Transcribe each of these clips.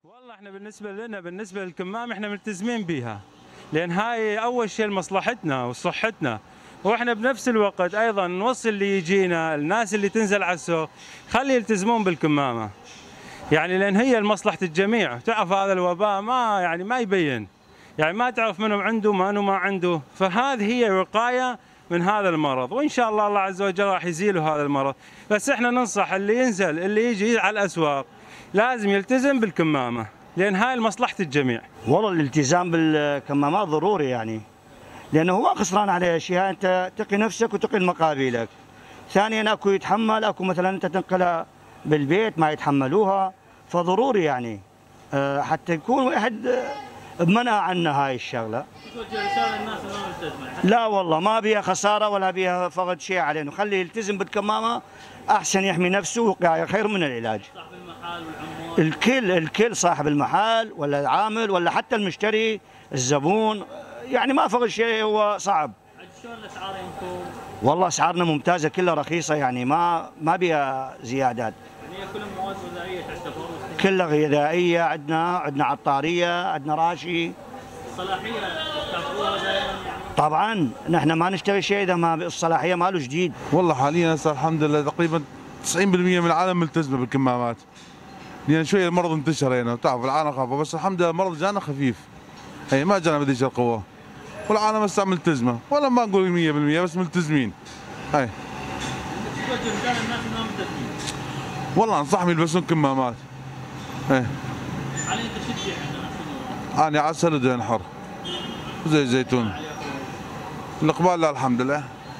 والله احنا بالنسبه لنا بالنسبه للكمام احنا ملتزمين بها، لان هاي اول شيء لمصلحتنا وصحتنا، واحنا بنفس الوقت ايضا نوصي اللي يجينا الناس اللي تنزل على السوق خلي يلتزمون بالكمامه، يعني لان هي لمصلحه الجميع. تعرف هذا الوباء ما يبين، يعني ما تعرف منهم عنده ما عنده، فهذه هي وقايه من هذا المرض، وان شاء الله الله عز وجل راح يزيله هذا المرض. بس احنا ننصح اللي ينزل اللي يجي على الاسواق لازم يلتزم بالكمامه، لان هاي لمصلحه الجميع. والله الالتزام بالكمامات ضروري يعني، لانه هو خسران عليه اشياء، انت تقي نفسك وتقي المقابلك. ثانيا اكو يتحمل، اكو مثلا انت تنقلها بالبيت ما يتحملوها، فضروري يعني حتى يكون واحد بمنع عنا هاي الشغله. توجه رساله للناس اللي ما ملتزمه؟ لا والله ما بيها خساره ولا بيها فقد شيء علينا، خليه يلتزم بالكمامه احسن، يحمي نفسه وقايه خير من العلاج. صاحب المحل والعمال الكل صاحب المحل ولا العامل ولا حتى المشتري الزبون، يعني ما فقد شيء، هو صعب. شلون الاسعار عندكم؟ والله اسعارنا ممتازه كلها رخيصه، يعني ما بيها زيادات. يعني هي كلها مواد غذائيه تعتبر؟ كلها غذائيه، عندنا عطاريه، عندنا راشي. الصلاحيه تعتبروها دائما يعني؟ طبعا نحن ما نشتري شيء اذا ما الصلاحيه ماله جديد. والله حاليا هسه الحمد لله تقريبا 90% من العالم ملتزمه بالكمامات، لان شويه المرض انتشر هنا وتعرف العالم خافوا، بس الحمد لله المرض جانا خفيف، هي ما جانا بديش القوه، والعالم هسه ملتزمه، ولا ما نقول 100% بس ملتزمين. هي توجه رساله للناس اللي ما ملتزمين؟ والله انصحهم يلبسون كمامات. علي انت شو تبيع عندنا؟ انا عسل ودهن حر وزيت الزيتون. الاقبال لا الحمد لله.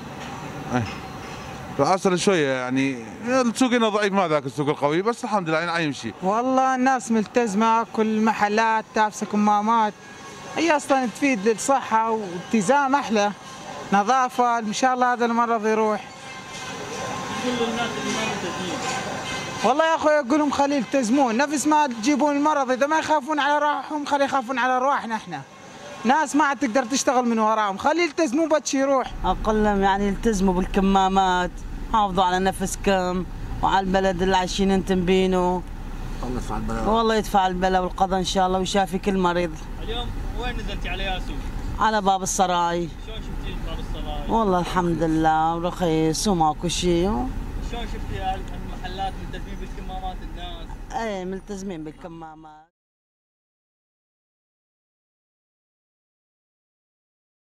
العسل شويه يعني السوق هنا ضعيف، ما ذاك السوق القوي، بس الحمد لله يعني يمشي. والله الناس ملتزمه، كل المحلات تابسه كمامات، هي اصلا تفيد للصحه والتزام احلى، نظافه، ان شاء الله هذا المرض يروح. كل الناس اللي ما ملتزمين والله يا اخوي اقول لهم خلي يلتزمون، نفس ما تجيبون المرض، اذا ما يخافون على روحهم خلي يخافون على ارواحنا احنا. ناس ما عاد تقدر تشتغل من وراهم، خلي يلتزموا بتشي يروح. اقول لهم يعني يلتزموا بالكمامات، حافظوا على نفسكم وعلى البلد اللي عايشين انتم بينه. الله يدفع البلاء. والله يدفع البلاء والقضاء ان شاء الله ويشافي كل مريض. اليوم وين نزلتي على ياسو؟ على باب السراي. شلون شفتي باب السراي؟ والله الحمد لله رخيص وماكو شيء. شلون شفتي المحلات ملتزمين بالكمامات الناس؟ ايه ملتزمين بالكمامات.